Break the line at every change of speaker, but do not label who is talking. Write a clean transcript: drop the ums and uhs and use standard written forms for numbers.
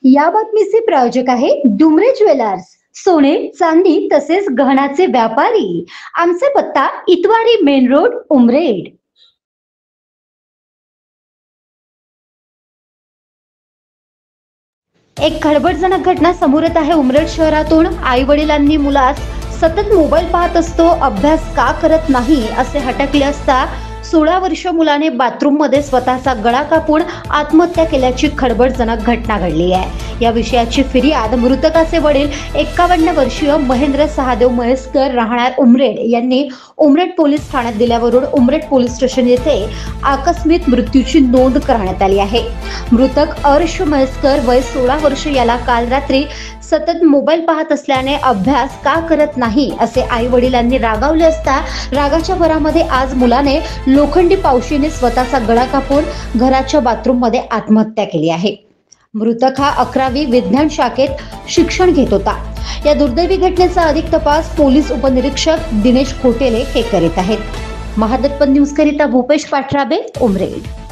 या बातमीचे प्रायोजक आहे डुमरे ज्वेलर्स, सोने चांदी तसेच गहनाचे व्यापारी। आमचा पत्ता इतवारी मेन रोड, उमरेड। एक खळबळजनक घटना समोर येत आहे उमरेड शहरातून। आई वडिलांनी मुलास सतत मोबाईल पाहत असतो, अभ्यास का करत नाही असे हटकले असता 16 वर्षीय मुलाने बाथरूम मध्ये स्वतःचा गळा कापून आत्महत्या केल्याची खळबळजनक घटना घडली आहे। या विषयाची फिर्याद मृतकाचे वडील 51 वर्षीय महेंद्र सहादेव महेस्कर राहणार उमरेड यांनी उमरेड पोलीस ठाण्यात दिल्यावरून उमरेड पोलीस स्टेशन येथे आकस्मिक मृत्यूची नोंद करण्यात आली आहे। मृतक अर्श महेस्कर वय 16 वर्ष याला काल रात्री सतत मोबाईल पाहत असल्याने अभ्यास का करत नाही असे आई वडिलांनी रागावले असता रागाच्या भरामध्ये आज मुलाने लोखंडी पावशीने स्वतःचा गळा कापून घराच्या बाथरूम मध्ये आत्महत्या केली आहे। मृतक हा 11वी विज्ञान शाखेत शिक्षण घेत होता। या दुर्दैवी घटनेचा अधिक तपास पोलीस उपनिरीक्षक दिनेश खोटेले हे करीत आहेत। महादर्पण न्यूज करिता भूपेश पाठराबे, उमरेड।